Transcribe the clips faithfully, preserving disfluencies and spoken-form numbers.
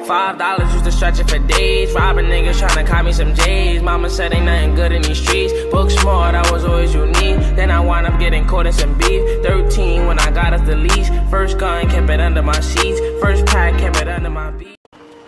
Five dollars used to stretch it for days. Robbing niggas tryna cop me some J's. Mama said ain't nothing good in these streets. Book smart, I was always unique. Then I wound up getting caught in some beef. Thirteen when I got us the leash. First gun, kept it under my sheets. First pack, kept it under my beat.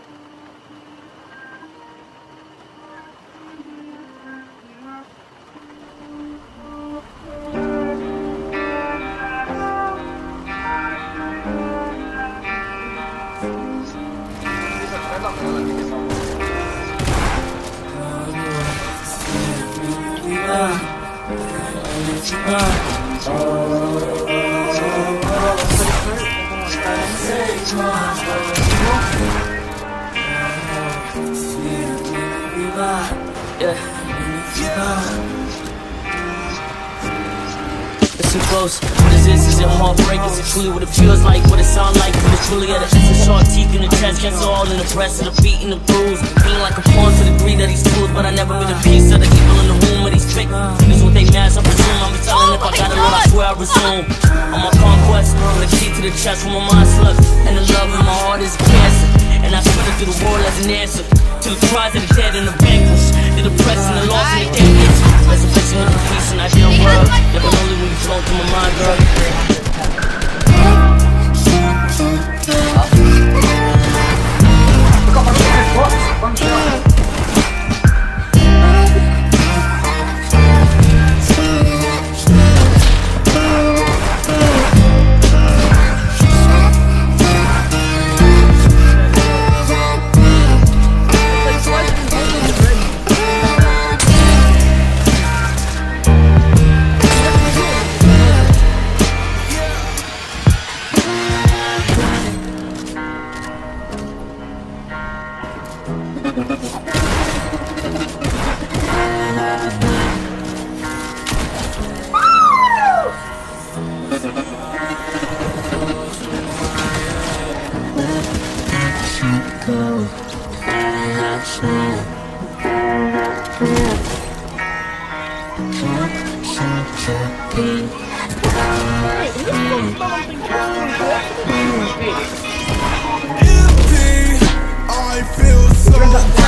Listen close, what is this? Is it heartbreak? Is it truly what it feels like? What it sound like? When it's truly at a essence, sharp teeth in the chest, cancer all in the breast, and the beat and the bruise. Feeling like a pawn to the greed of these tools, but I never been a piece of the evil in the room of these fake. This what they mask, I presume. I'm be telling if I got it all, I swear I resume. On my conquest, with a key to the chest when my mind slips, and the love in my heart is cancer. And I spit it through the world as an answer to the cries of the dead and the vanquished, the depressed and the lost and the damaged. Resurrection with the peace and ideal world. Never lonely when you flow through my mind, girl. Empty, I feel so